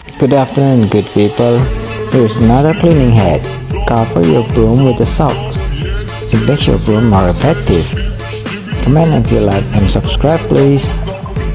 Good afternoon, good people. Here's another cleaning hack. Cover your broom with a sock. It makes your broom more effective. Comment if you like and subscribe please.